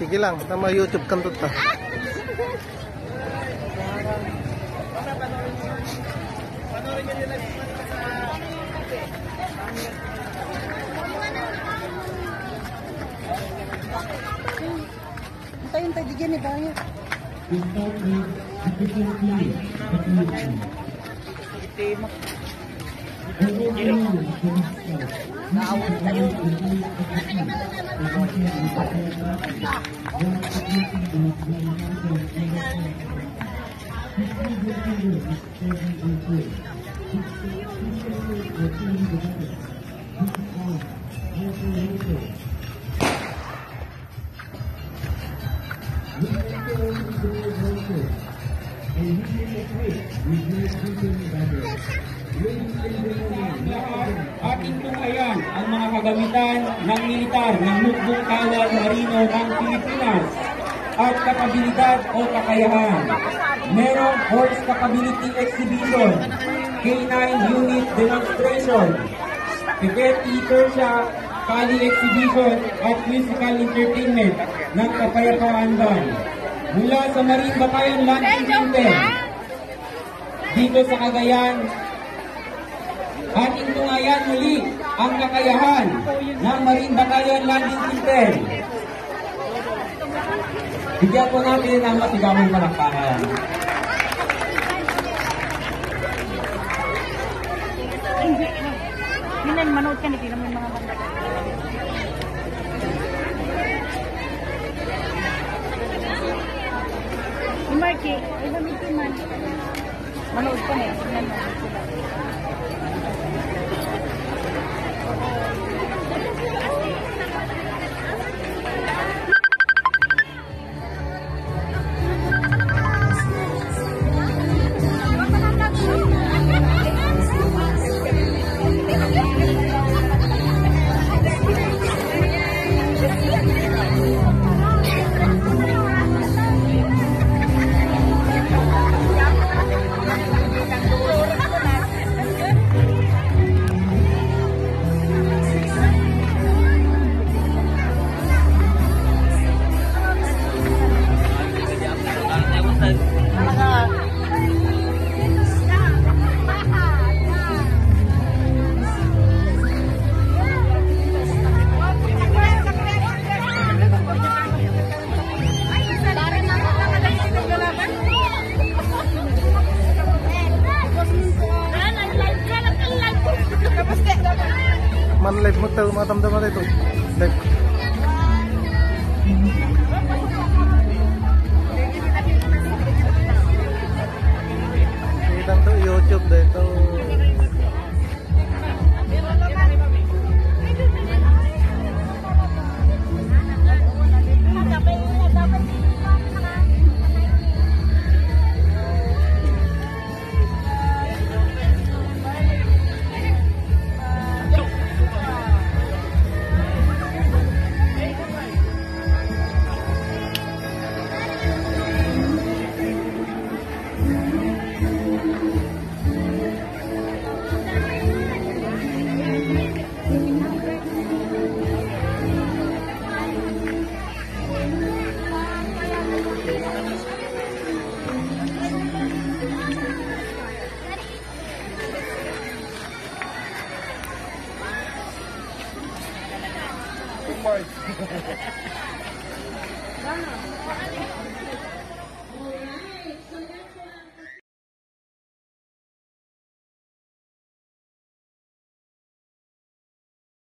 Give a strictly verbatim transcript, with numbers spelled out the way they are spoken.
Sige lang, tama YouTube kan ta. Tayo tayo di ni bayo. Naawon tayo. Ating tunghayan ang mga kagamitan ng militar ng Hukbong Kawal Marino ng Pilipinas at kapabilidad o kakayahan. Merong Horse Capability Exhibition, K nine Unit Demonstration, Pipeti Persia Kali Exhibition at Musical Entertainment ng Kapayapaan Band. Mula sa Marine Battalion Landing Center, dito sa Cagayan, ating tungayan muli ang kakayahan ng Marine Battalion Landing Center. Bigyan po natin ang masigamang palakpakan. Minan manood ka ni naman mga banda. Ni Marky, ay gamitin man. Manood ka ni, tingnan mo sila. Man live mo tayo matamdaman ito. Live. Kita to YouTube dito. Two parts.